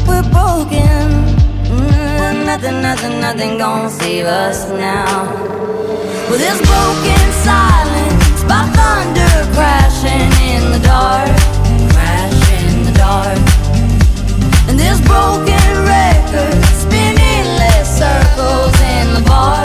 we're broken. Nothing, nothing, nothing gonna save us now. With this broken side